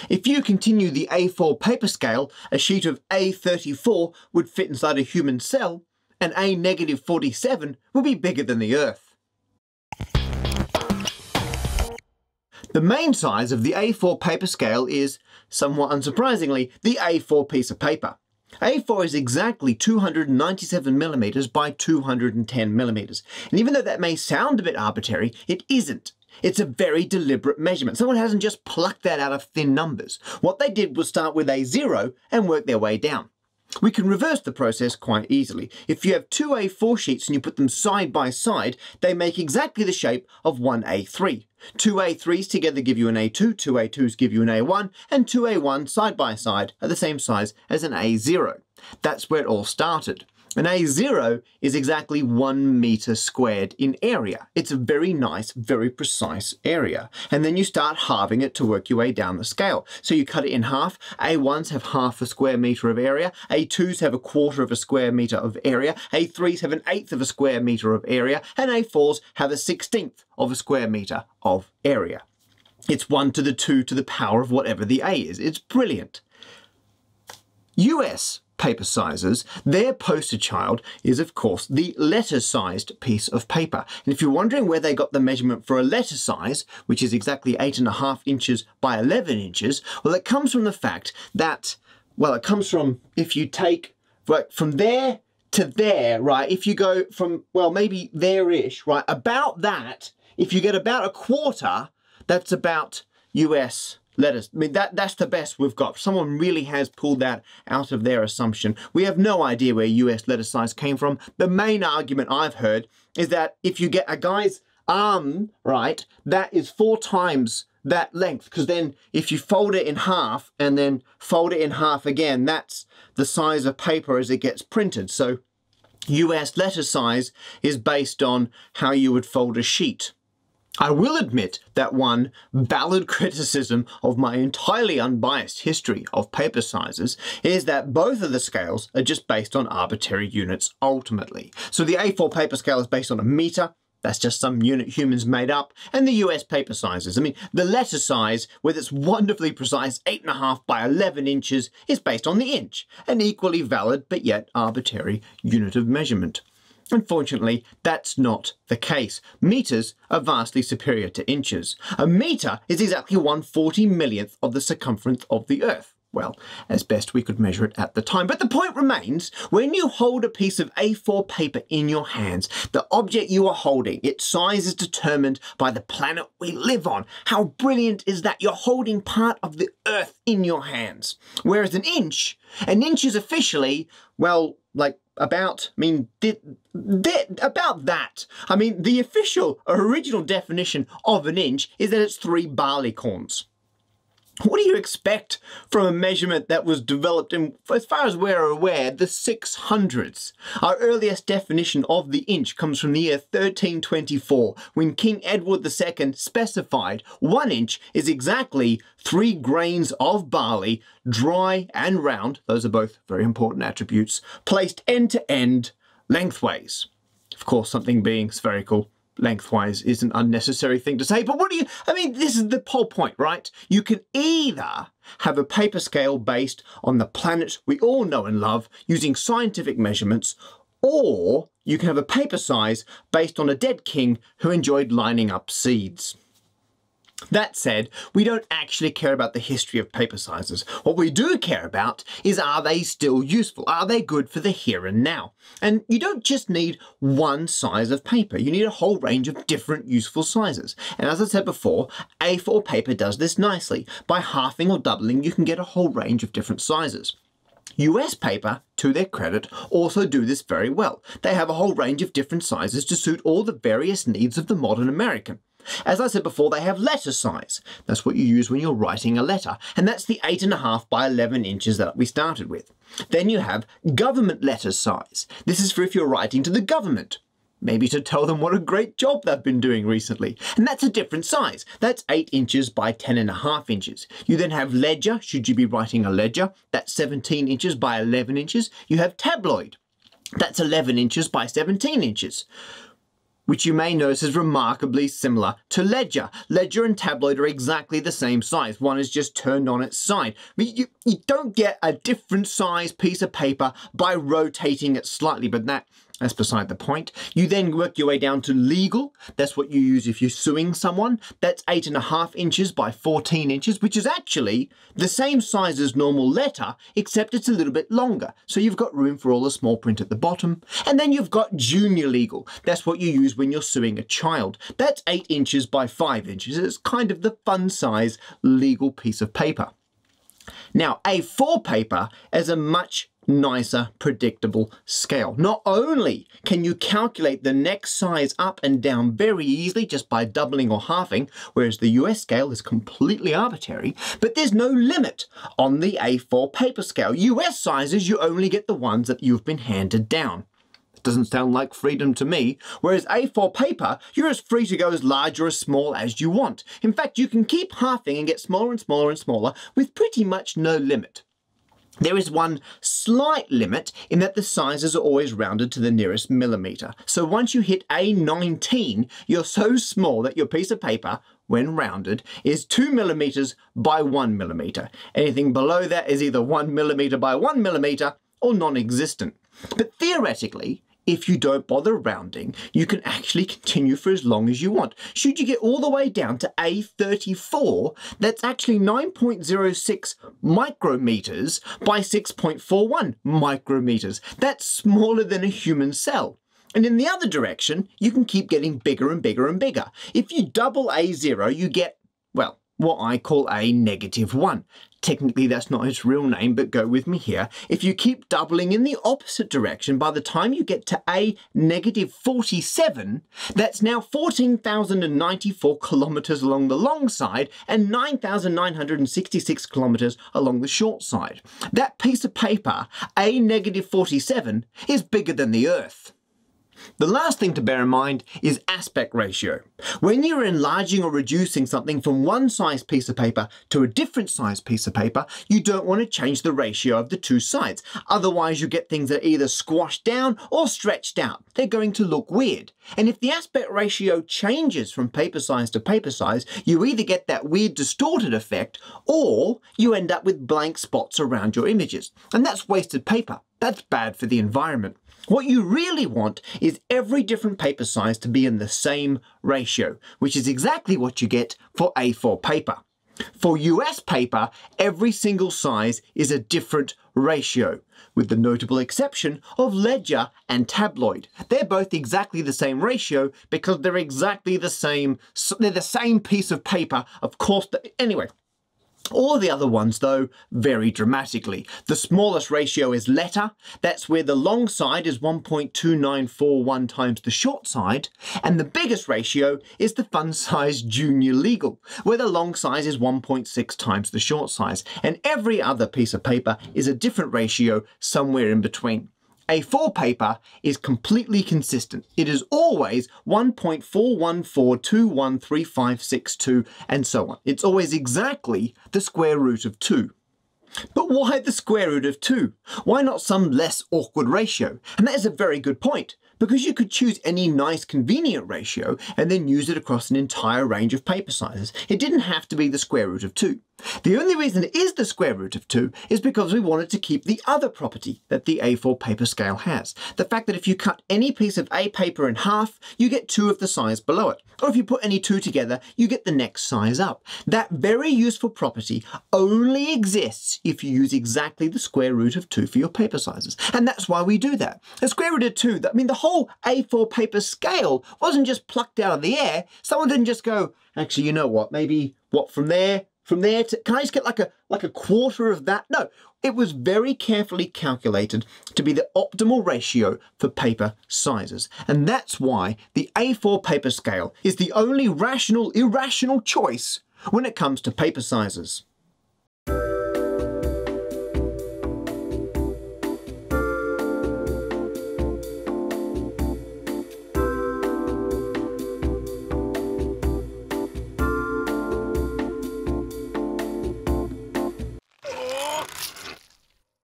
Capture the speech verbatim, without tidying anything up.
If you continue the A four paper scale, a sheet of A thirty-four would fit inside a human cell, and A negative forty-seven would be bigger than the Earth. The main size of the A four paper scale is, somewhat unsurprisingly, the A four piece of paper. A four is exactly two hundred ninety-seven millimeters by two hundred ten millimeters. And even though that may sound a bit arbitrary, it isn't. It's a very deliberate measurement. Someone hasn't just plucked that out of thin numbers. What they did was start with A zero and work their way down. We can reverse the process quite easily. If you have two A four sheets and you put them side by side, they make exactly the shape of one A three. Two A threes together give you an A two, two A twos give you an A one, and two A ones side by side are the same size as an A zero. That's where it all started. An A zero is exactly one meter squared in area. It's a very nice, very precise area. And then you start halving it to work your way down the scale. So you cut it in half. A ones have half a square meter of area. A twos have a quarter of a square meter of area. A threes have an eighth of a square meter of area. And A fours have a sixteenth of a square meter of area. It's one to the two to the power of whatever the A is. It's brilliant. U S paper sizes, their poster child is of course the letter-sized piece of paper. And if you're wondering where they got the measurement for a letter size, which is exactly eight and a half inches by eleven inches, well, it comes from the fact that, well, it comes from, if you take, right, from there to there, right, if you go from, well, maybe there-ish, right, about that, if you get about a quarter, that's about U S letters. I mean, that, that's the best we've got. Someone really has pulled that out of their assumption. We have no idea where U S letter size came from. The main argument I've heard is that if you get a guy's arm, right, that is four times that length, because then if you fold it in half and then fold it in half again, that's the size of paper as it gets printed. So U S letter size is based on how you would fold a sheet. I will admit that one valid criticism of my entirely unbiased history of paper sizes is that both of the scales are just based on arbitrary units ultimately. So the A four paper scale is based on a meter, that's just some unit humans made up, and the U S paper sizes, I mean, the letter size with its wonderfully precise eight and a half by eleven inches is based on the inch, an equally valid but yet arbitrary unit of measurement. Unfortunately, that's not the case. Meters are vastly superior to inches. A meter is exactly one forty millionth of the circumference of the Earth. Well, as best we could measure it at the time. But the point remains, when you hold a piece of A four paper in your hands, the object you are holding, its size is determined by the planet we live on. How brilliant is that? You're holding part of the Earth in your hands. Whereas an inch, an inch is officially, well, like, about, I mean, did, did, about that. I mean, the official original definition of an inch is that it's three barleycorns. What do you expect from a measurement that was developed in, as far as we're aware, the six hundreds? Our earliest definition of the inch comes from the year thirteen twenty-four, when King Edward the Second specified one inch is exactly three grains of barley, dry and round, those are both very important attributes, placed end to end lengthways. Of course, something being spherical lengthwise is an unnecessary thing to say, but what do you, I mean, this is the whole point, right? You can either have a paper scale based on the planet we all know and love using scientific measurements, or you can have a paper size based on a dead king who enjoyed lining up seeds. That said, we don't actually care about the history of paper sizes. What we do care about is, are they still useful? Are they good for the here and now? And you don't just need one size of paper. You need a whole range of different useful sizes. And as I said before, A four paper does this nicely. By halving or doubling, you can get a whole range of different sizes. U S paper, to their credit, also do this very well. They have a whole range of different sizes to suit all the various needs of the modern American. As I said before, they have letter size. That's what you use when you're writing a letter. And that's the eight and a half by eleven inches that we started with. Then you have government letter size. This is for if you're writing to the government. Maybe to tell them what a great job they've been doing recently. And that's a different size. That's eight inches by ten and a half inches. You then have ledger, should you be writing a ledger. That's seventeen inches by eleven inches. You have tabloid. That's eleven inches by seventeen inches. which you may notice is remarkably similar to Ledger. Ledger and Tabloid are exactly the same size. One is just turned on its side. I mean, you, you don't get a different size piece of paper by rotating it slightly, but that That's beside the point. You then work your way down to legal. That's what you use if you're suing someone. That's eight and a half inches by fourteen inches, which is actually the same size as normal letter, except it's a little bit longer. So you've got room for all the small print at the bottom. And then you've got junior legal. That's what you use when you're suing a child. That's eight inches by five inches. It's kind of the fun size legal piece of paper. Now, A four paper is a much nicer, predictable scale. Not only can you calculate the next size up and down very easily just by doubling or halving, whereas the U S scale is completely arbitrary, but there's no limit on the A four paper scale. U S sizes, you only get the ones that you've been handed down. It doesn't sound like freedom to me, whereas A four paper, you're as free to go as large or as small as you want. In fact, you can keep halving and get smaller and smaller and smaller with pretty much no limit. There is one slight limit in that the sizes are always rounded to the nearest millimetre. So once you hit A nineteen, you're so small that your piece of paper, when rounded, is two millimetres by one millimetre. Anything below that is either one millimetre by one millimetre or non-existent. But theoretically, if you don't bother rounding, you can actually continue for as long as you want. Should you get all the way down to A thirty-four, that's actually nine point zero six micrometers by six point four one micrometers. That's smaller than a human cell. And in the other direction, you can keep getting bigger and bigger and bigger. If you double A zero, you get, well, what I call A negative one. Technically, that's not its real name, but go with me here. If you keep doubling in the opposite direction, by the time you get to A negative forty-seven, that's now fourteen thousand ninety-four kilometers along the long side and nine thousand nine hundred sixty-six kilometers along the short side. That piece of paper, A negative forty-seven, is bigger than the Earth. The last thing to bear in mind is aspect ratio. When you're enlarging or reducing something from one size piece of paper to a different size piece of paper, you don't want to change the ratio of the two sides. Otherwise, you get things that are either squashed down or stretched out. They're going to look weird. And if the aspect ratio changes from paper size to paper size, you either get that weird distorted effect or you end up with blank spots around your images. And that's wasted paper. That's bad for the environment. What you really want is every different paper size to be in the same ratio, which is exactly what you get for A four paper. For U S paper, every single size is a different ratio, with the notable exception of Ledger and Tabloid. They're both exactly the same ratio because they're exactly the same, they're the same piece of paper, of course. Anyway. All the other ones, though, vary dramatically. The smallest ratio is letter. That's where the long side is one point two nine four one times the short side. And the biggest ratio is the fun size junior legal, where the long size is one point six times the short size. And every other piece of paper is a different ratio somewhere in between. A four paper is completely consistent. It is always one point four one four two one three five six two and so on. It's always exactly the square root of two. But why the square root of two? Why not some less awkward ratio? And that is a very good point, because you could choose any nice convenient ratio and then use it across an entire range of paper sizes. It didn't have to be the square root of two. The only reason it is the square root of two is because we wanted to keep the other property that the A four paper scale has. The fact that if you cut any piece of A paper in half, you get two of the size below it. Or if you put any two together, you get the next size up. That very useful property only exists if you use exactly the square root of two for your paper sizes. And that's why we do that. The square root of two, I mean, the whole A four paper scale wasn't just plucked out of the air. Someone didn't just go, actually, you know what, maybe what from there? From there to, can I just get like a, like a quarter of that? No, it was very carefully calculated to be the optimal ratio for paper sizes. And that's why the A four paper scale is the only rational, irrational choice when it comes to paper sizes.